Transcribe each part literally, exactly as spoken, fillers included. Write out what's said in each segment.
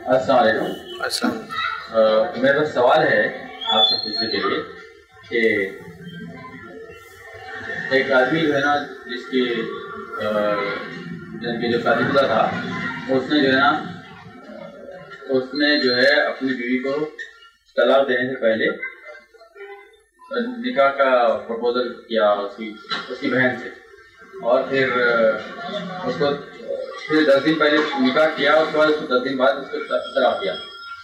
अस्सलाम वालेकुम। अस्सलाम। मेरा पास सवाल है आपसे पूछने के लिए कि एक आदमी जो है ना, जिसकी जिनकी जो शादीशुदा था, उसने जो है ना उसने जो है अपनी बीवी को तलाक देने से पहले निकाह का प्रपोजल किया उसकी उसकी बहन से, और फिर उसको फिर दस दिन पहले निकाह किया, उसके बाद उसको दस दिन बाद उसको तलाक दिया।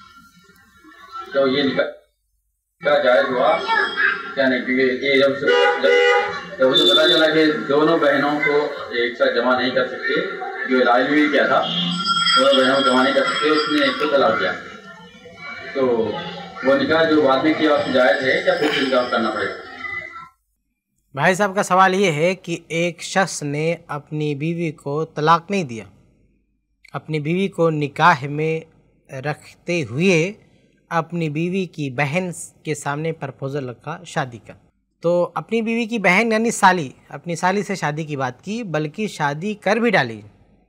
तो ये निकाह क्या जायज़ हुआ क्या नहीं? क्योंकि ये जब जब जब उसे पता चला कि दोनों बहनों को एक साथ जमा नहीं कर सकते, जो इलाज भी किया था, दोनों बहनों को जमा नहीं कर सकते, उसने एक को तलाक दिया। तो वो निकाह जो बाद में किया उसमें जायज़ है क्या, फिर निकाह करना पड़ेगा? भाई साहब का सवाल ये है कि एक शख्स ने अपनी बीवी को तलाक नहीं दिया, अपनी बीवी को निकाह में रखते हुए अपनी बीवी की बहन के सामने प्रपोजल रखा शादी का। तो अपनी बीवी की बहन यानी साली, अपनी साली से शादी की बात की, बल्कि शादी कर भी डाली।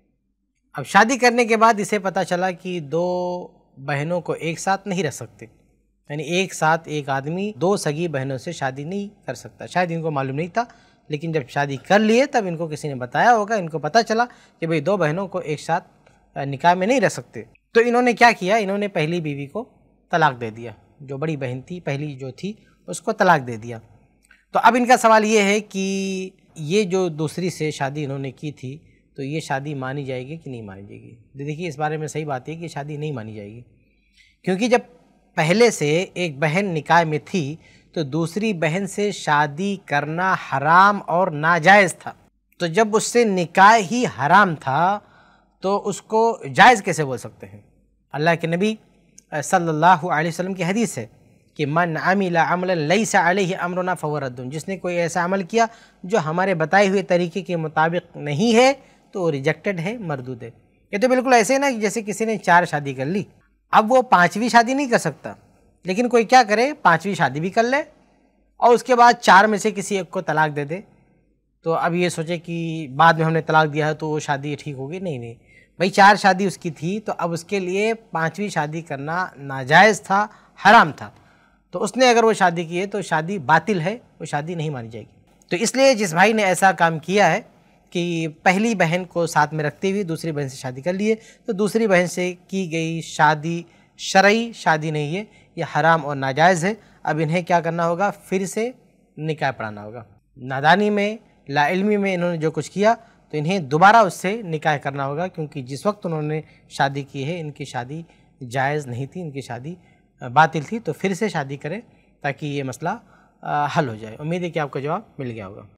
अब शादी करने के बाद इसे पता चला कि दो बहनों को एक साथ नहीं रख सकते, यानी एक साथ एक आदमी दो सगी बहनों से शादी नहीं कर सकता। शायद इनको मालूम नहीं था, लेकिन जब शादी कर लिए तब इनको किसी ने बताया होगा, इनको पता चला कि भाई दो बहनों को एक साथ निकाह में नहीं रख सकते। तो इन्होंने क्या किया, इन्होंने पहली बीवी को तलाक दे दिया, जो बड़ी बहन थी पहली जो थी उसको तलाक दे दिया। तो अब इनका सवाल ये है कि ये जो दूसरी से शादी इन्होंने की थी, तो ये शादी मानी जाएगी कि नहीं मानी जाएगी? देखिए, इस बारे में सही बात है कि शादी नहीं मानी जाएगी, क्योंकि जब पहले से एक बहन निकाह में थी तो दूसरी बहन से शादी करना हराम और नाजायज़ था। तो जब उससे निकाह ही हराम था तो उसको जायज़ कैसे बोल सकते हैं? अल्लाह के नबी सल्लल्लाहु अलैहि वसल्लम की हदीस है कि मन अमिला अमलन लैसा अलैहि अमरुना फहुव रद्दुन, जिसने कोई ऐसा अमल किया जो हमारे बताए हुए तरीके के मुताबिक नहीं है तो वो रिजेक्टेड है, मरदूद है। ये तो बिल्कुल ऐसे है ना, जैसे किसी ने चार शादी कर ली, अब वो पांचवी शादी नहीं कर सकता, लेकिन कोई क्या करे, पांचवी शादी भी कर ले और उसके बाद चार में से किसी एक को तलाक दे दे। तो अब ये सोचे कि बाद में हमने तलाक दिया है तो वो शादी ठीक होगी, नहीं नहीं भाई, चार शादी उसकी थी तो अब उसके लिए पांचवी शादी करना नाजायज़ था, हराम था। तो उसने अगर वो शादी की है तो शादी बातिल है, वो शादी नहीं मानी जाएगी। तो इसलिए जिस भाई ने ऐसा काम किया है कि पहली बहन को साथ में रखते हुए दूसरी बहन से शादी कर लिए, तो दूसरी बहन से की गई शादी शरई शादी नहीं है, ये हराम और नाजायज़ है। अब इन्हें क्या करना होगा, फिर से निकाह पढ़ाना होगा। नादानी में, लाइल्मी में इन्होंने जो कुछ किया तो इन्हें दोबारा उससे निकाह करना होगा, क्योंकि जिस वक्त उन्होंने शादी की है इनकी शादी जायज़ नहीं थी, इनकी शादी बातिल थी। तो फिर से शादी करें ताकि ये मसला हल हो जाए। उम्मीद है कि आपको जवाब मिल गया होगा।